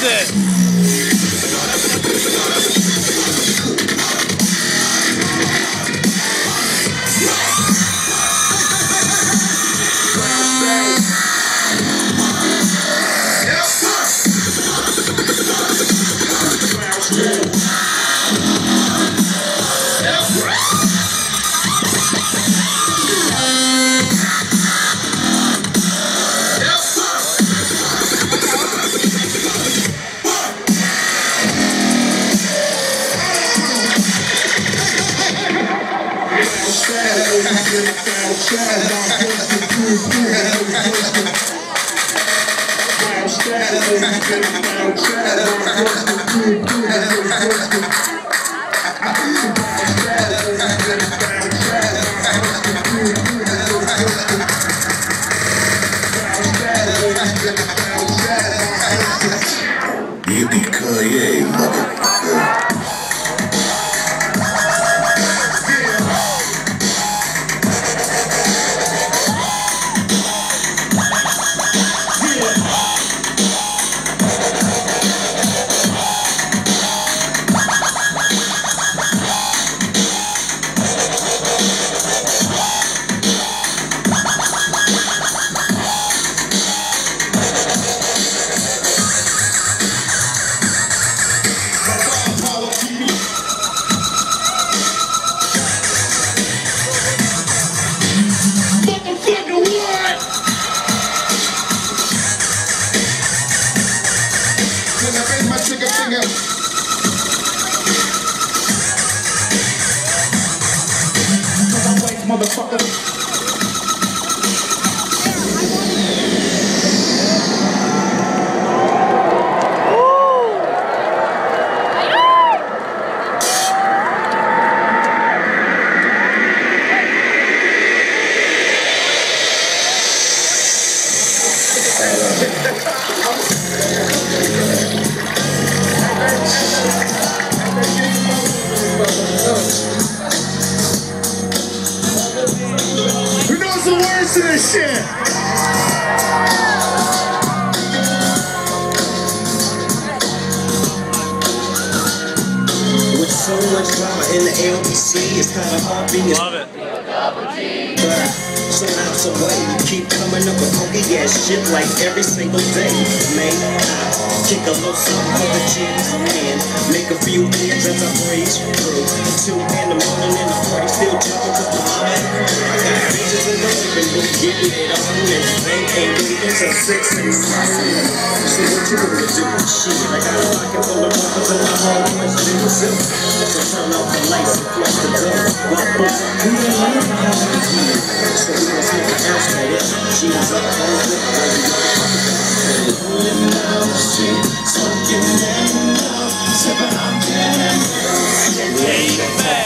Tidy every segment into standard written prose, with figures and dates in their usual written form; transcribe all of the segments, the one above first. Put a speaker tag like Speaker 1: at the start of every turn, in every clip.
Speaker 1: it.
Speaker 2: Yippee-ki-yay, motherfucker.
Speaker 3: Motherfucker.
Speaker 4: Who knows the words to this shit?
Speaker 5: With so much drama in the LBC, it's kind of hard being.
Speaker 1: Love it.
Speaker 5: Somehow, some way, keep coming up with funky ass shit like every single day. Man, I kick a little something for the chins and make a few ends as I breeze through. 2 in the morning in the party, still jumping to the line. I got bitches in the living room getting it on, and they ain't leaving till 6 and 7. So what you gonna do? Shit, I got a pocket full of rubbers and my homeboys do myself. So turn off the lights and flush the door. While folks are cooling on the house. So we gon' smoke an ounce of it. She was up on the pulling down the street, smoking and up, sipping on gin and laid back.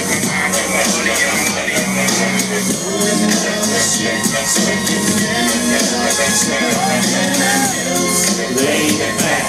Speaker 5: Pulling down the street, smoking and up, sipping on gin and laid back.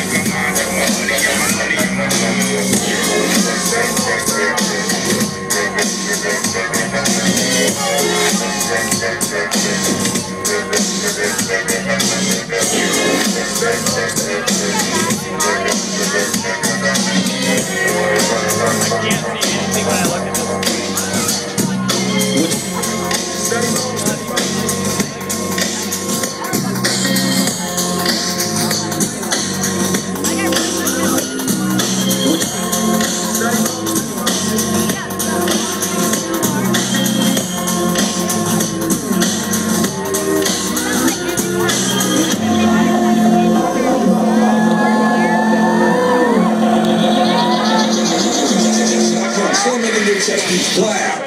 Speaker 5: Wow.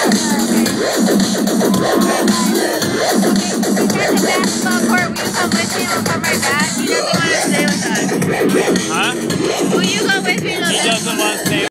Speaker 1: Huh?
Speaker 3: Will you go with me to the
Speaker 1: He doesn't want to stay.